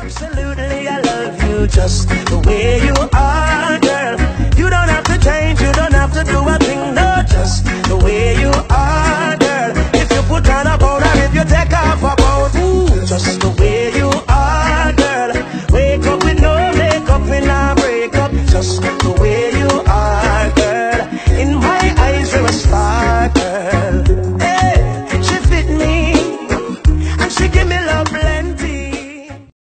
Absolutely, I love you just the way you are, girl. You don't have to change, you don't have to do a thing, no, just the way you are, girl. If you put on a powder, if you take off a boat, ooh, just the way you are, girl. Wake up with no makeup in a breakup, just the way you are, girl. In my eyes, you're a star, girl.